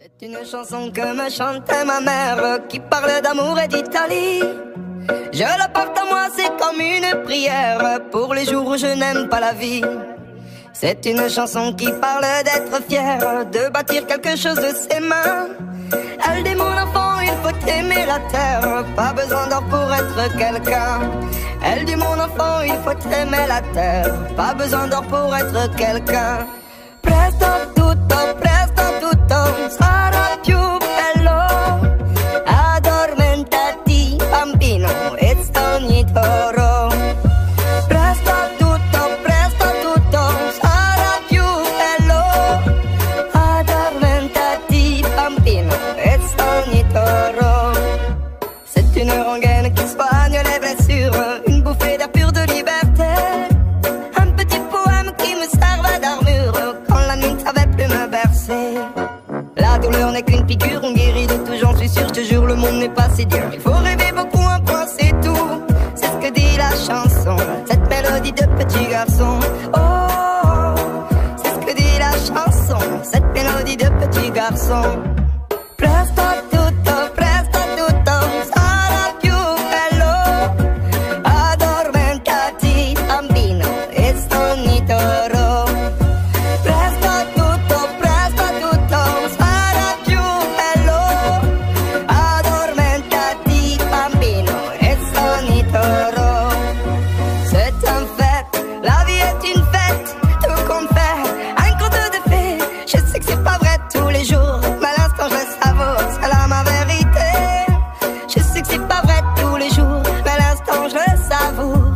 C'est une chanson que me chantait ma mère, qui parle d'amour et d'Italie. Je la porte à moi, c'est comme une prière pour les jours où je n'aime pas la vie. C'est une chanson qui parle d'être fier, de bâtir quelque chose de ses mains. Elle dit mon enfant, il faut aimer la terre, pas besoin d'or pour être quelqu'un. Elle dit mon enfant, il faut aimer la terre, pas besoin d'or pour être quelqu'un. Presto tutto sarà più bello. Addormentati bambino e sogni toro. Presto tutto sarà più bello. Addormentati bambino e sogni toro. C'est une rengaine qui soigne les blessures, une bouffée d'air pur de liberté. Un petit poème qui me servait d'armure quand la nuit ne savait plus me bercer. La douleur n'est qu'une piqûre, on guérit de tout, j'en suis sûr, je te jure, le monde n'est pas si dur. Il faut rêver beaucoup, un point c'est tout. C'est ce que dit la chanson, cette mélodie de petit garçon. Oh, c'est ce que dit la chanson, cette mélodie de petit garçon. Presto tutto sarà più bello. Addormentati bambino e sogni toro. Presto tutto sarà più bello. Addormentati bambino e sogni toro. C'est un fait, la vie est une fête, tout compte fait, un conte de fées. Je sais que c'est pas vrai tous les jours, mais à l'instant je le savoure, c'est là ma vérité. Je sais que c'est pas vrai tous les jours, mais à l'instant je le savoure.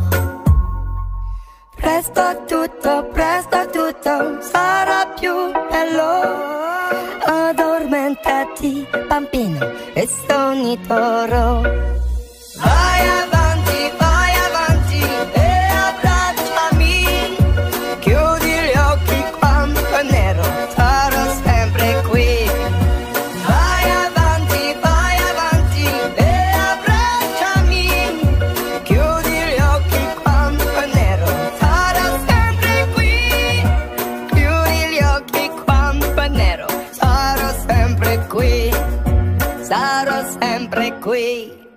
Presto tutto sarà più bello. Addormentati bambino e sogni toro. Vai avanti e abbracciami. Chiudi gli occhi quando è nero, sarò sempre qui. Vai avanti e abbracciami. Chiudi gli occhi quando è nero, sarò sempre qui. Chiudi gli occhi quando è nero, sarò sempre qui. Sarò sempre qui.